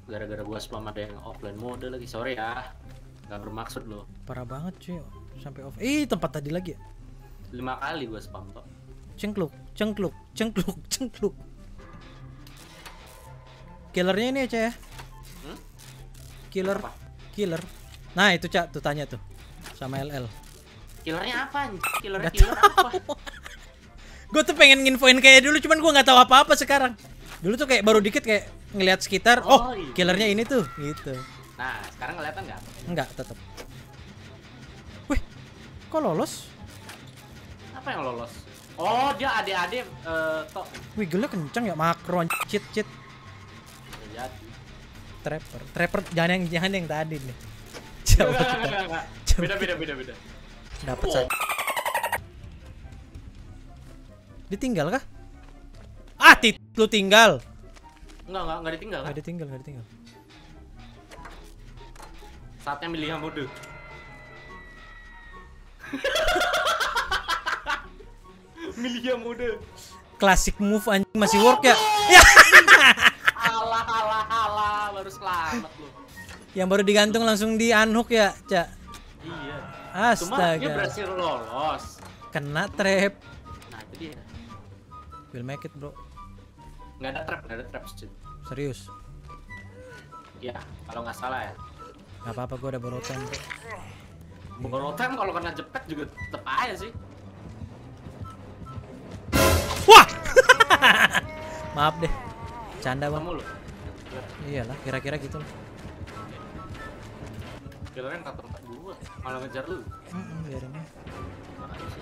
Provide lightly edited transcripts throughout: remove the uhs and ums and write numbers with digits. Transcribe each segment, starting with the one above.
Gara-gara gua spam ada yang offline mode lagi. Sorry ya. Gak bermaksud loh. Parah banget cuy. Sampai off. Tempat tadi lagi ya. 5 kali gua spam kok. Cengkluk, cengkluk, cengkluk, cengkluk. Killernya ini aja ya. Killer. Apa? Killer. Nah, itu Cak, tuh tanya tuh. Sama LL. Killernya apa? Killer Nggak apa? Gue tuh pengen nginfoin kayak dulu, cuman gue nggak tahu apa-apa sekarang. Dulu tuh kayak baru dikit kayak ngelihat sekitar, Iya. killernya ini tuh, gitu. Nah, sekarang kelihatan nggak? Enggak, tetap. Wih, kok lolos? Apa yang lolos? Oh, dia adik-adik tok. Wiggle-nya kenceng ya, makro, cheat. Jadi. Trapper, jangan yang tadi nih. Coba kita. Enggak. Coba Beda. dapat saja. Ditinggal kah? Lu tinggal. Enggak ditinggal kan? Nggak ditinggal. Saatnya milih mode. Milih mode. Klasik move anjing masih work ya. Ya, Alah, baru selamat lu. yang baru digantung langsung di unhook ya, Cak. Iya. Cuma dia Astaga. berhasil lolos. Kena trap. Nah, itu dia. Will make it, bro. Nggak ada trap sih. Serius. Ya, kalau nggak salah ya. Gak apa-apa, gue udah borotan, bro. Bukan time kalau kena jepet juga tetep aja sih. Wah! Maaf deh. Canda, Bang. Kamu lu. Iyalah, kira-kira gitu lah. Killernya tak tempat gua, malah ngejar lu. Biarin aja. Makanya sih.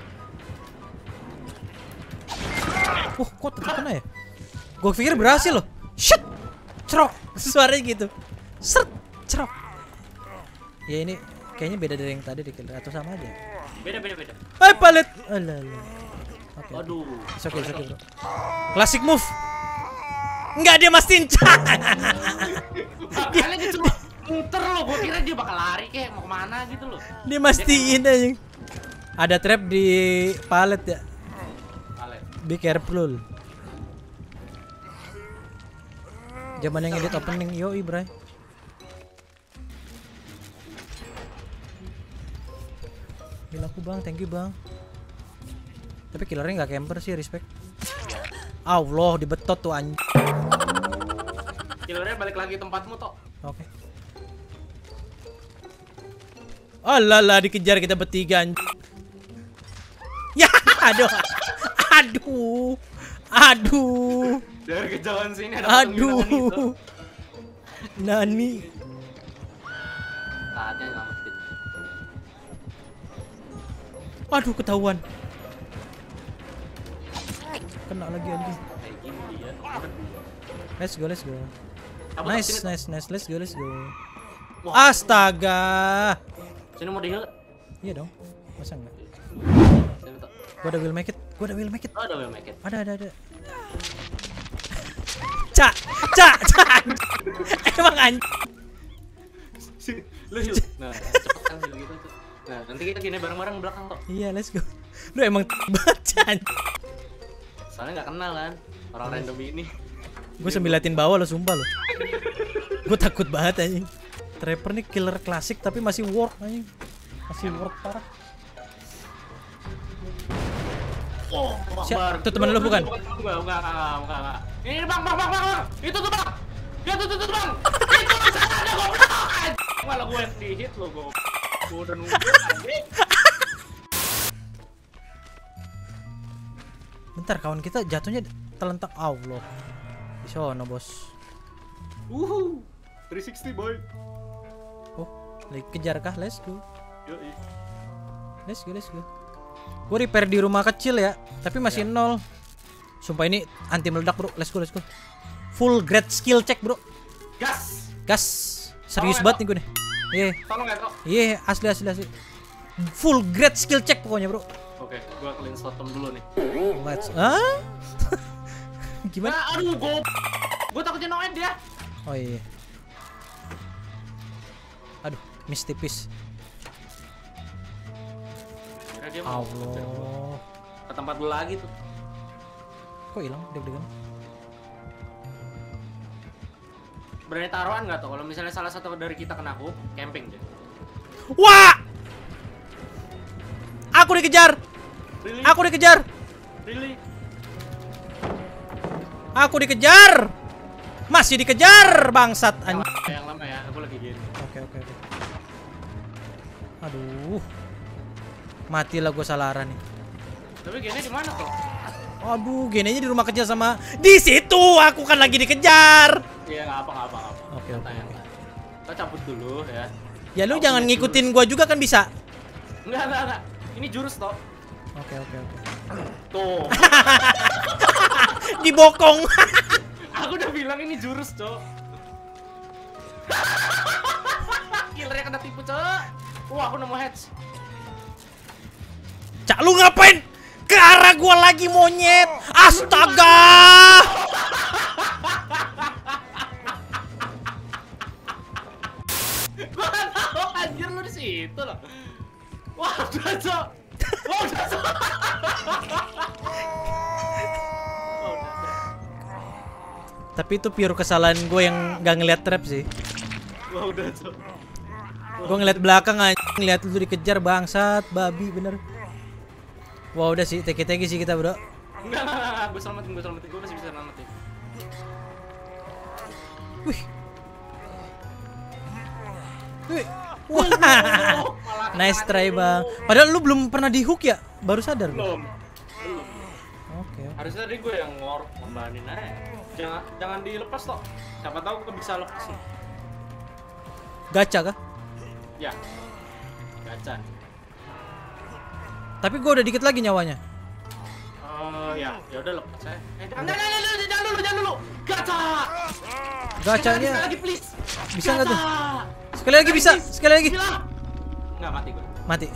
Kok tetap kena ya? Gue pikir berhasil loh. Shit! Cerok! Suaranya gitu. Seret! Cerok! Ya ini kayaknya beda dari yang tadi di killer atau sama aja? Beda. Hai palet! Alah. Oke. Aduh. Oke, bro. Classic move. Enggak, dia mastiin. Makanya dia cuma muter loh, gua kira dia bakal lari kayak mau kemana gitu loh. Dia mastiin aja. Ada trap di palet ya. Palet. Be careful. Zaman yang edit opening yoi, bray. Gila aku, Bang. Thank you, Bang. Tapi killernya nggak camper sih, respect. Allah, dibetot tuh anjing. Killernya balik lagi tempatmu toh. Oke. Alah, dikejar kita bertiga anjing. Ya, aduh. Dari kejauhan sini ada Aduh. Nani. Saatnya nyelamatin. Aduh, ketahuan. Kena lagi anjing. Kayak gini dia. Let's go. Cabut, Nice. sini, Let's go. Wah. Astaga. Sini mau di-heal. Iya dong. Masa enggak? Sini toh. Gua ada will make it. Oh, ada will make it. Ada. Cak. Emang anjing. Sini, lu heal. Nah, cepet kan heal gitu tuh. Nah, nanti kita gini bareng-bareng belakang kok. Iya, let's go. Lu emang baca. Soalnya nggak kenal kan orang random ini. Gue sambil liatin bawah lo, sumpah lo. Gue takut banget anjing. Trapper nih killer klasik tapi masih work anjing. Masih work parah. Oh, Siap, itu temen lu bukan? Enggak. Ini bang. Itu tuh bang. Ya tuh bang. Itu ada goblok. Malah gue yang di hit lo gue. Gue udah nunggu anjing. Bentar, kawan kita jatuhnya terlentak. Allah. Di sono, bos. 360 boy. Oh, lagi kejar kah? Let's go. Yoi. Let's go. Gue repair di rumah kecil ya, tapi masih nol. Sumpah ini anti meledak, bro. Let's go. Full grade skill check, bro. Gas. Serius banget nih gue nih. Iya. Tolong ya kok. Iya, asli. Full grade skill check pokoknya, bro. Oke, gua clean slotom dulu nih. Let's. Gimana? Nah, aduh, gua takutnya no end dia. Oh iya. Aduh, miss tipis. Kira dia mau Allah. ke tempat dulu lagi tuh. Kok hilang deg-degan? berani taruhan nggak tuh kalau misalnya salah satu dari kita kena hook, camping deh. Wah! Aku dikejar. Really? Aku dikejar. Really? Aku dikejar. Masih dikejar, bangsat anjing. Yang lama ya, aku lagi gini. Oke. Aduh. Matilah gue salah arah nih. Tapi gini di mana tuh? Aduh, gininya di rumah kerja sama di situ. Aku kan lagi dikejar. Iya, nggak apa. Oke. Kita cabut dulu ya. Ya lu Aku jangan punya ngikutin gua juga kan bisa. Enggak. Ini jurus toh. Oke. Tuh. Dibokong. Aku udah bilang ini jurus, Cok. Killernya kena tipu, Cok. Wah, aku nemu heads. Cak, lu ngapain? Ke arah gua lagi, monyet. Astaga. Gua nggak tahu anjir lu di situ loh. Wah, udah, Cok. Wah, udah, Cok. Tapi itu pure kesalahan gue yang gak ngeliat trap sih. Wah, udah, Cok. Gue ngeliat belakang aja, ngeliat lu dikejar, bangsat, babi bener. Wah udah sih, teki-teki sih kita bro. Enggak. Gue selamatin. Gue masih bisa selamatin. Wih. Wah. Nice try bang. Padahal lu belum pernah di hook ya? Baru sadar gua. Belum. Oke. Harusnya tadi gue yang ngorbanin aja. Jangan dilepas toh. Siapa tahu gue bisa lepas nih. Gacha kah? Ya. Gacha. Tapi gua udah dikit lagi nyawanya. Ya udah lepas saya. Jangan dulu. Gacha. Gachanya Sekali lagi please. bisa nggak tuh? Sekali lagi bisa. Sekali lagi. Nggak, mati gue. Mati.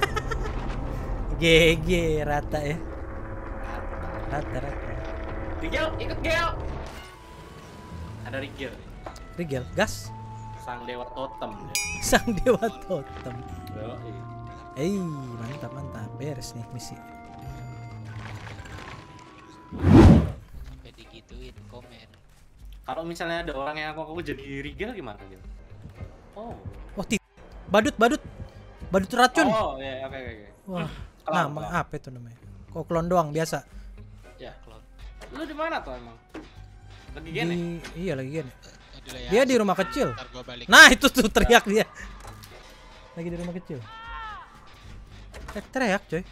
GG rata ya. Rata. Rigel, ikut Gel. Ada Rigel. Rigel, gas. Sang dewa totem. Sang dewa totem. Yoi. Mantap. Beres nih misi. Sampai digituin komen. Kalau misalnya ada orang yang aku jadi Rigel gimana Gel? Oh. Wah, badut racun. Oh, ya, oke. Wah, Klon, nama klon. apa itu namanya? Kok klon doang biasa. Ya, klon. Lu di mana tuh emang? Lagi gini. Iya lagi gini. Udah ya, Dia di rumah kecil. ntar gua balik. Nah, itu tuh teriak dia. Lagi di rumah kecil. Teriak, coy.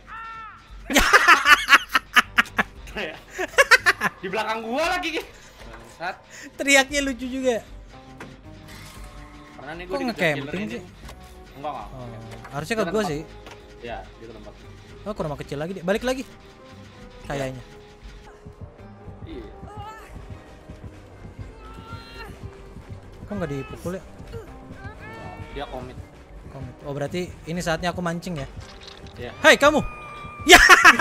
Di belakang gua lagi. Bangsat. Teriaknya lucu juga. Pernah nih Kok gua nge-camping sih? Enggak. Oh, harusnya ke gua sih. Ya, di tempat. Oh, ke rumah kecil lagi dia. Balik lagi. Kayaknya. Iya. Kok nggak dipukul ya? Dia komit. Oh, berarti ini saatnya aku mancing ya. Iya. Hai kamu. Ya.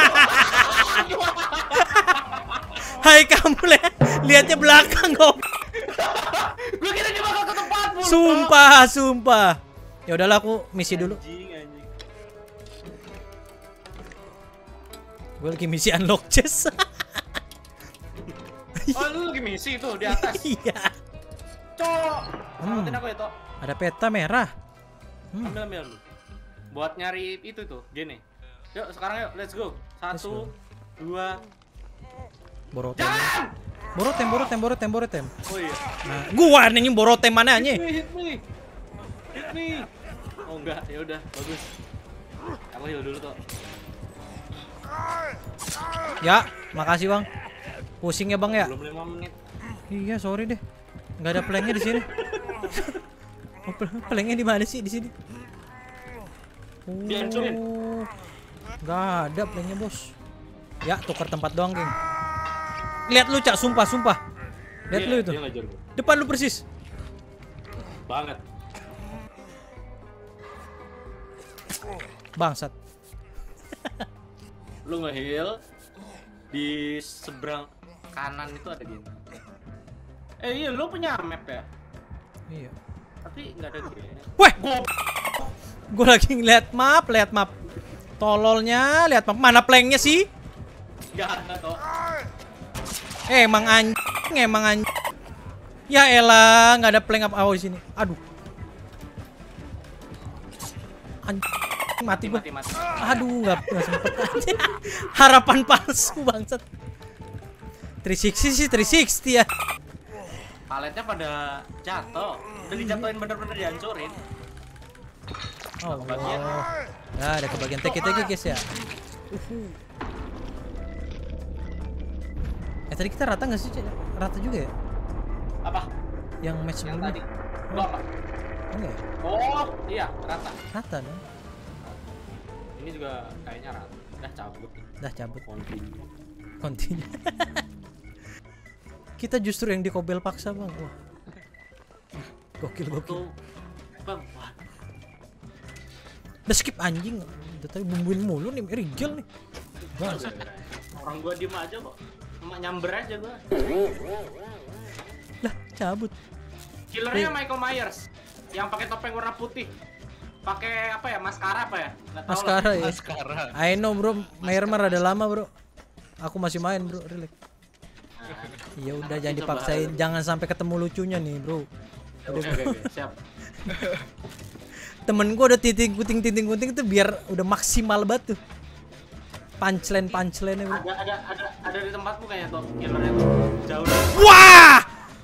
Hai kamu, lihatnya belakang kok. Gua kira dia bakal ke tempatmu. Sumpah. Ya udahlah, aku misi dulu. Anjing. Gue lagi misi unlock chest. Oh, lu lagi misi itu di atas. Iya. Cok. Selamatin aku ya, Tok. Ada peta merah. Ambil lu. Buat nyari itu tuh, gini. Yuk, sekarang yuk, let's go. 1 2 Borotem. Jangan! Borotem. Oh iya. Nah, gua nih borotem mana aja? Hit me. Oh enggak, ya udah, bagus. Aku heal dulu tuh. Ya, makasih bang. Pusing ya bang ya. Belum 5 menit. Iya, sorry deh. Nggak ada planknya di sini. Oh, planknya di mana sih di sini? Dihancurin. Nggak ada planknya bos. Ya, tukar tempat doang geng. Lihat lu cak, sumpah. Lihat lu itu. Dia ngajar gua. Depan lu persis. Banget. Bangsat. Lu nge-heal di seberang kanan itu ada gini. Iya, lu punya map ya? Iya. Tapi nggak ada gini. Weh, gua lagi lihat map. Tololnya, lihat map. Mana planknya sih? Nggak ada toh. Emang anjing. Ya elah, nggak ada plank up awal di sini. Aduh. Anjing, mati gua. Mati. Aduh, nggak sempet aja. Harapan palsu bangsat. 360 sih 360 ya. Paletnya pada jatuh. Udah dijatuhin bener-bener dihancurin. Oh, nah, ada kebagian teki-teki guys ya. Tadi kita rata nggak sih? Rata juga ya? Apa? Yang match Yang sebelumnya? tadi. Gua apa? Enggak ya? Oh, iya, rata. Rata dong. Ini juga kayaknya rata. Udah cabut. Dah cabut. Continue. Continue. Kita justru yang dikobel paksa bang. Wah. Gokil. Tuh, Bang. Wah, Udah skip anjing. Udah tadi bumbuin mulu nih, Rigel nih. Bang. orang gua diem aja kok. Cuma nyamber aja gua. Lah, cabut. Killernya Michael Myers yang pakai topeng warna putih. Pakai apa ya? Maskara apa ya? Nggak tahu lah. Maskara ya. Maskara. I know bro, Mayermer ada lama bro. Aku masih main bro, relax. Ya udah jangan dipaksain, jangan sampai ketemu lucunya nih bro. Oke, siap. Temen gua udah titik kuting itu biar udah maksimal banget tuh. Punchline bro. Ada di tempatmu kayaknya tuh killernya tuh. Jauh. Wah!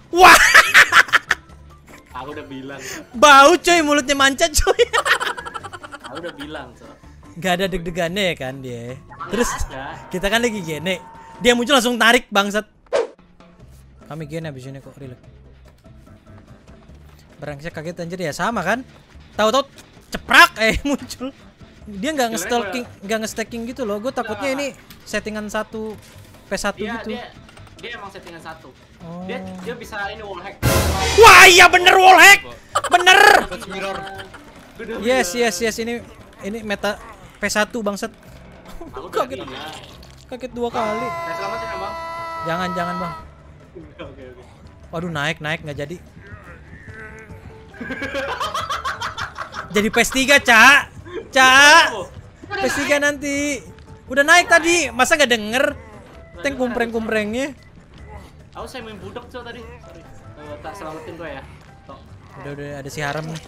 Aku udah bilang. Bau coy, mulutnya mancat coy. Aku udah bilang, so. Gak ada deg-degannya ya kan dia. Terus Ada. kita kan lagi gene. Dia muncul langsung tarik bangsat. Kami gene abis ini kok, relax. Brengsek kaget anjir ya sama kan? Tahu-tahu ceprak muncul. Dia nggak nge-stacking gitu loh. Gue takutnya ini settingan satu P1 gitu. Dia emang settingan satu. Oh. Dia bisa ini wall hack. Wah, iya bener wall hack. Bener. Mirror. Yes ini meta P1 bangsat. Aku Kaget. Kaget 2 kali. Nah, selamatin ya, Bang. Jangan bang. Oke. Waduh naik nggak jadi. Jadi PS3 Cak. PS3 nanti. Udah naik tadi, masa nggak denger? Tank kumpreng-kumprengnya. Aku saya main budak so tadi. Sorry. Tak selamatin gua ya. Tok. Udah ada si Harem nih.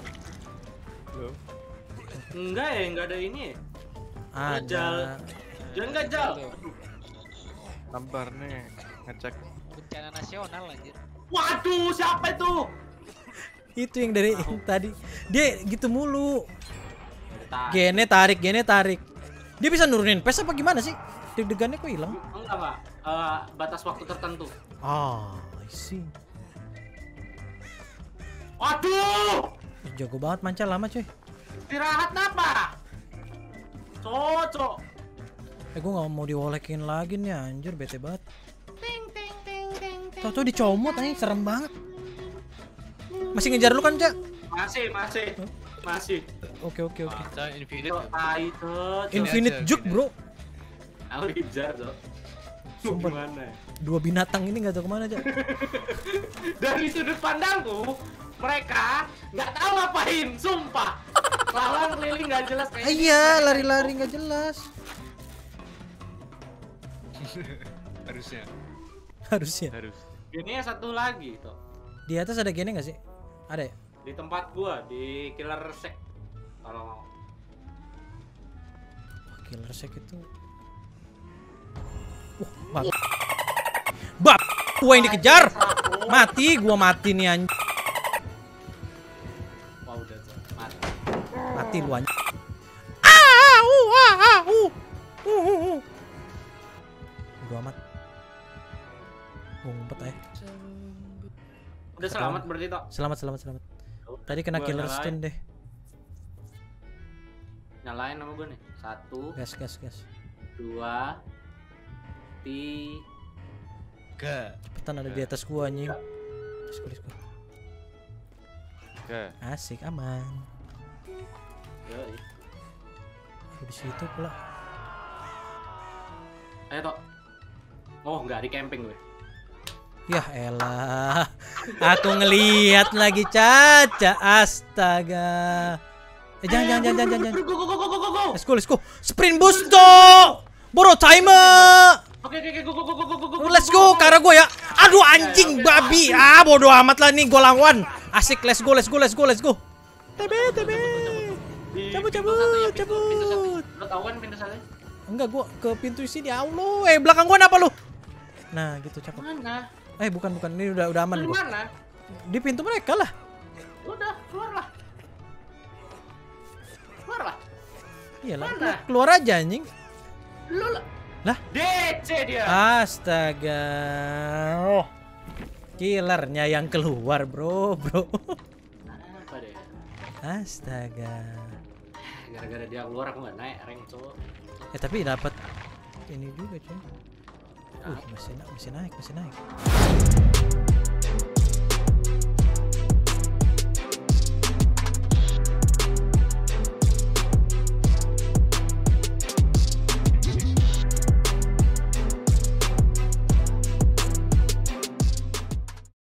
Enggak ada ini. Ada. Jangan enggak jal. Sabar nih, ngecek. Bencana nasional anjir. Waduh, siapa itu? Itu yang dari tadi. Dia gitu mulu. Gene tarik. Dia bisa nurunin PS apa gimana sih? Deg-degannya kok hilang? Enggak. Batas waktu tertentu. I see. Waduh! Jago banget mancal lama cuy. Istirahat apa? Cocok. Gue gak mau diwolekin lagi nih anjir, bete banget. Tau dicomot anjing, serem banget. Masih ngejar lu kan, Cak? Masih. Oke. Kita infinite. Infinite juke, bro. Aku ngejar, Cok. Sumpah. Gimana ya? 2 binatang ini gak tau kemana, Cak. Dari sudut pandangku, mereka nggak tahu ngapain, sumpah. Lawan keliling nggak jelas kayak Iya, lari-lari nggak jelas. Harusnya. Ini satu lagi tuh. Di atas ada gene nggak sih? Ada ya? Di tempat gua di Killer Shack. Kalau mau. Killer Shack itu. Bab, gua yang dikejar. Gua mati nih anjing. Wah, udah tuh. Mati. Mati lu anjing. Udah amat. Ngumpet aja. Udah selamat berarti toh. Selamat. Tadi kena Gua killer nyalain. stun deh. Nyalain sama gua nih. 1, Gas. 2, 3. Cepetan ada di atas gua anjing. Let's go. Oke. Asik aman. Yoi. Di situ pula. Ayo toh. Oh, nggak di camping gue. Yah elah. Aku ngelihat lagi Caca. Astaga. Jangan. Go. Let's go. Sprint boost dong. Boro timer. Oke, go. Let's go. Ke arah gua ya. Aduh anjing babi. Ah bodoh amat lah nih, gua lawan. Asik, let's go. TB. Cabut. Lo tahu kan pintu satu? Enggak, gua ke pintu sini. Allah, belakang gua apa lu? Nah, gitu cakep. Mana? Bukan. Ini udah aman Di gua. mana? Di pintu mereka lah. Udah, keluarlah. Iyalah, Mana? keluar aja anjing. Lu lah. Lah? DC dia. Astaga. Killernya yang keluar, bro. Apa deh? Astaga. Gara-gara dia keluar aku nggak naik rank cowok. Tapi dapat ini juga, cuy. Masih naik.